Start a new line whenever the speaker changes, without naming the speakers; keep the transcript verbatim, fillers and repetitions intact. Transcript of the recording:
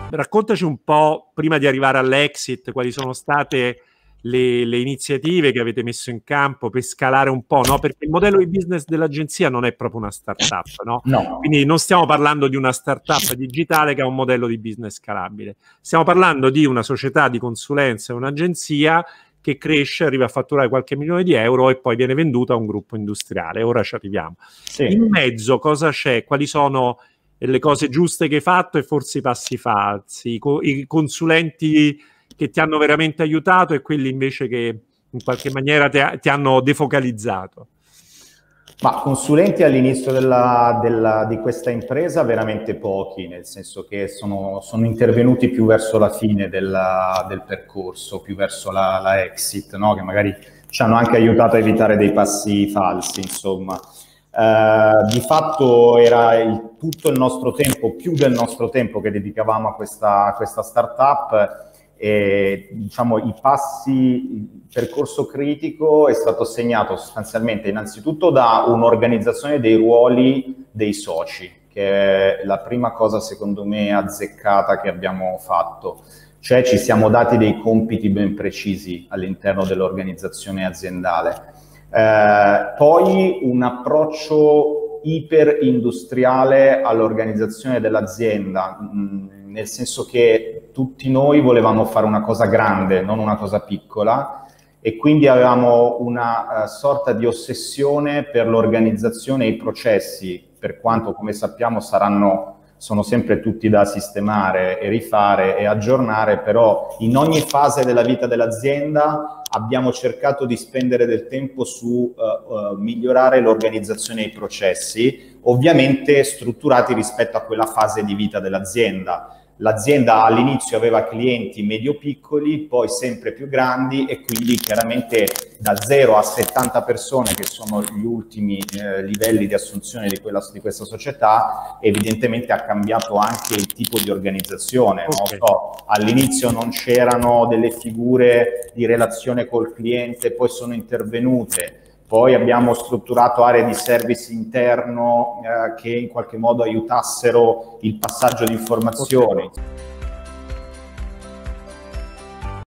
Raccontaci un po', prima di arrivare all'exit, quali sono state le, le iniziative che avete messo in campo per scalare un po', no? Perché il modello di business dell'agenzia non è proprio una startup, no?
No.
Quindi non stiamo parlando di una startup digitale che ha un modello di business scalabile. Stiamo parlando di una società di consulenza, un'agenzia che cresce, arriva a fatturare qualche milione di euro e poi viene venduta a un gruppo industriale. Ora ci arriviamo. Sì. In mezzo cosa c'è? Quali sono le cose giuste che hai fatto e forse i passi falsi, i, co i consulenti che ti hanno veramente aiutato e quelli invece che in qualche maniera ti, ti hanno defocalizzato?
Ma consulenti all'inizio della, della, di questa impresa veramente pochi, nel senso che sono, sono intervenuti più verso la fine della, del percorso, più verso la, la exit, no? Che magari ci hanno anche aiutato a evitare dei passi falsi, insomma. Uh, di fatto era il, tutto il nostro tempo, più del nostro tempo che dedicavamo a questa, a questa startup, e diciamo i passi, il percorso critico è stato segnato sostanzialmente innanzitutto da un'organizzazione dei ruoli dei soci, che è la prima cosa secondo me azzeccata che abbiamo fatto. Cioè ci siamo dati dei compiti ben precisi all'interno dell'organizzazione aziendale. Eh, poi un approccio iperindustriale all'organizzazione dell'azienda, nel senso che tutti noi volevamo fare una cosa grande, non una cosa piccola, e quindi avevamo una uh, sorta di ossessione per l'organizzazione e i processi, per quanto, come sappiamo, saranno sono sempre tutti da sistemare e rifare e aggiornare, però in ogni fase della vita dell'azienda abbiamo cercato di spendere del tempo su uh, uh, migliorare l'organizzazione e i processi, ovviamente strutturati rispetto a quella fase di vita dell'azienda. L'azienda all'inizio aveva clienti medio-piccoli, poi sempre più grandi, e quindi chiaramente da zero a settanta persone, che sono gli ultimi eh, livelli di assunzione di, quella, di questa società, evidentemente ha cambiato anche il tipo di organizzazione. Okay. No? So, all'inizio non c'erano delle figure di relazione col cliente, poi sono intervenute. Poi abbiamo strutturato aree di service interno eh, che in qualche modo aiutassero il passaggio di informazioni.